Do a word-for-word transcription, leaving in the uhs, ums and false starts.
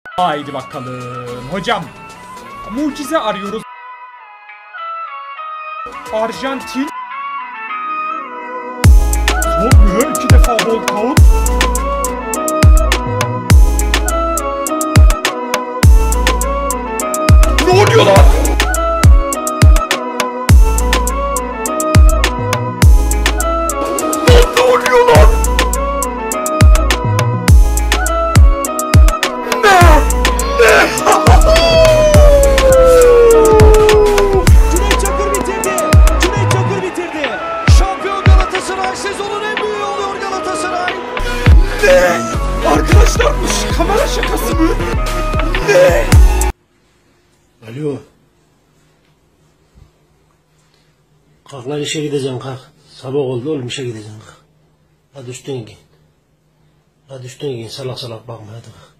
Haydi bakalım. Hocam. Mucize arıyoruz. Arjantin. Son mühür iki defa walkout. Ne oluyor lan? Ne oluyor lan? Ne? Ne? Cüneyt Çakır bitirdi. Cüneyt Çakır bitirdi. Şampiyon Galatasaray, sezonun en büyüğü oluyor Galatasaray. Ne? Arkadaşlar bu kamera şakası mı? Ne? Alo. Kalk lan, işe gideceksin, kalk. Sabah oldu oğlum, işe gideceksin, kalk. Hadi üstüne giyin. Hadi üstüne giyin, salak salak bakma, hadi kalk.